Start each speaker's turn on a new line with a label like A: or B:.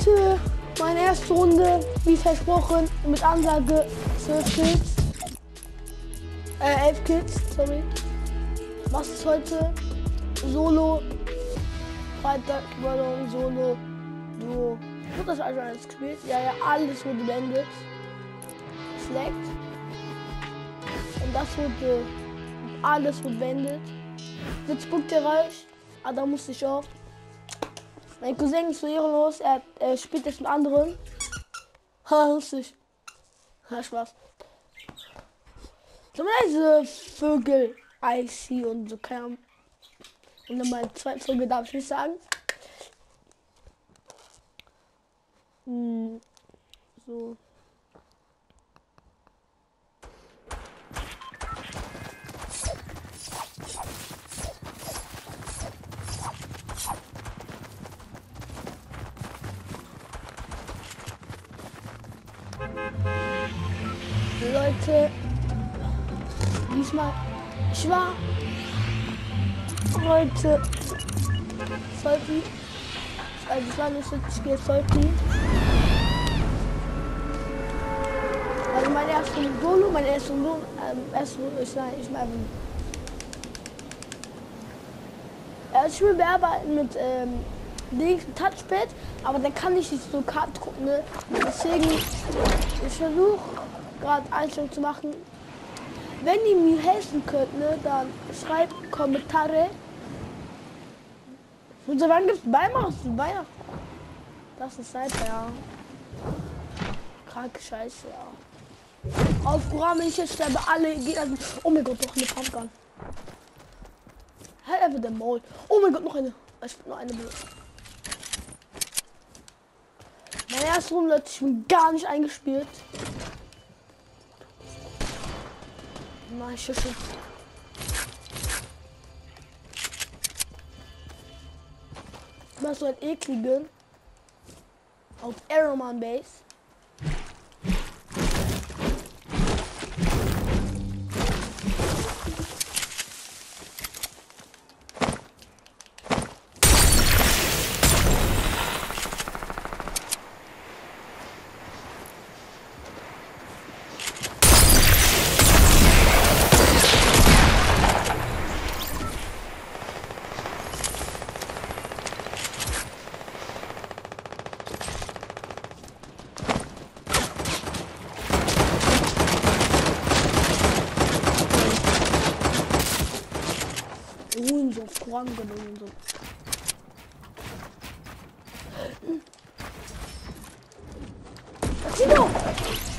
A: Leute, meine erste Runde, wie versprochen, mit Ansage 12 Kills. 11 Kills, sorry. Was ist heute? Solo, Freitag, Ballon, Solo, Duo. Wird das also alles gespielt? Ja, alles wurde beendet. Select. Und das wurde, alles wurde beendet. 70 Punkte erreicht. Ah, da musste ich auch. Mein Cousin ist so ehrenlos, er spielt jetzt mit anderen. Ha, lustig. Ha, Spaß. So, diese Vögel, Icy und so, keine Ahnung. Und dann mein zweiten Vögel darf ich nicht sagen. So. Leute, diesmal, ich war heute Solti, also ich war nicht so, ich gehe Solti. Also mein erster Solo, ich will bearbeiten mit links Touchpad, aber dann kann ich nicht so Karten gucken, ne? Deswegen, ich versuche gerade Einstellungen zu machen. Wenn ihr mir helfen könnt, ne, dann schreibt Kommentare. Und so wann gibt's Weihnachten? Das ist seit ja. Kranke Scheiße, ja. Auf Programm, wenn ich jetzt sterbe, alle Gegner. Oh mein Gott, noch eine Pumpgun. Halt einfach den Maul. Oh mein Gott, noch eine. Ich bin noch eine Blöd. Meine erste Runde, Leute, ich bin gar nicht eingespielt. Nein, ich schüsse. Ich mach so einen ekligen auf Aeroman Base. So vorangenommen und so. Das sieht doch!